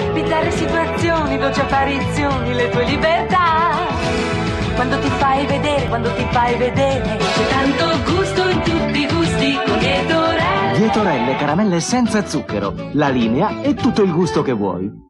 bizzarre situazioni, dolci apparizioni, le tue libertà. Quando ti fai vedere, c'è tanto gusto in tutti i gusti con Vietorelle. Vietorelle, caramelle senza zucchero. La linea e tutto il gusto che vuoi.